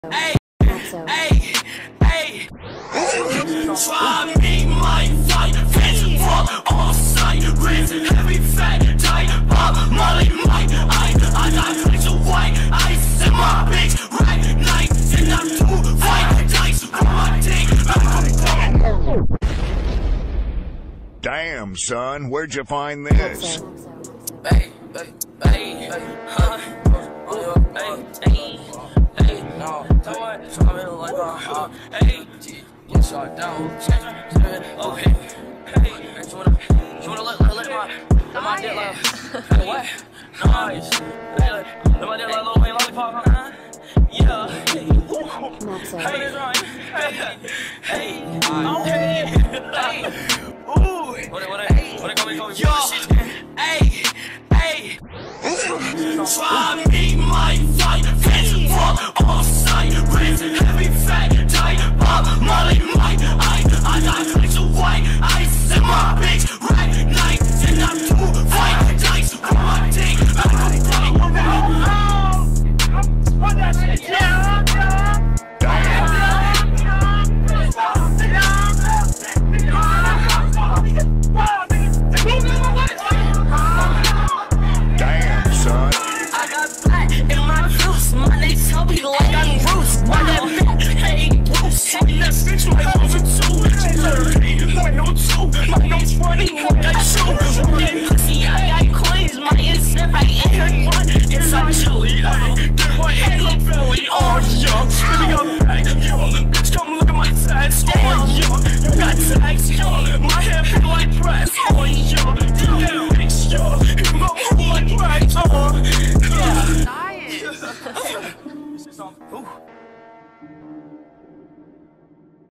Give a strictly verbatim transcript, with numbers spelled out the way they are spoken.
Hey, hey, hey. Try me, my fight, fence, fuck, off sight, rinse, heavy fat, tight, pop, molly, my eye, I got place of white, ice in my big red night, and I'm too fight, dice, on my dick, Damn, son, where'd you find this? Hey, hey, hey, hey, huh? Hey, hey, hey, no, tell what, I'm in like a, uh, hey, get shot down, oh, hey, hey, you wanna, you wanna let, let, let my, let my dick like, hey, what? Nice, hey, let my dick like Lil Wayne Lollipop, huh? Yeah, hey, hey, that's right, hey, hey, okay, hey, ooh, what, what, what, what, call me, call me, yo, hey, hey, try me, my fight, fence, fuck, off sight, rinse, heavy fat, tight, pop, molly, my eye, I got place of white, ice in my big red night, and I'm too fight, dice, on my dick, what that shit, yeah, Damn, son. I got black in my juice, my name tell me like I'm Bruce, why that bitch, hey, Bruce, hey, that bitch, my over two, my no two, my no twenty, my I shoot, my pussy, I got coins, my instant, I ain't heard one, it's on two, yeah, get my head up belly, oh, yeah.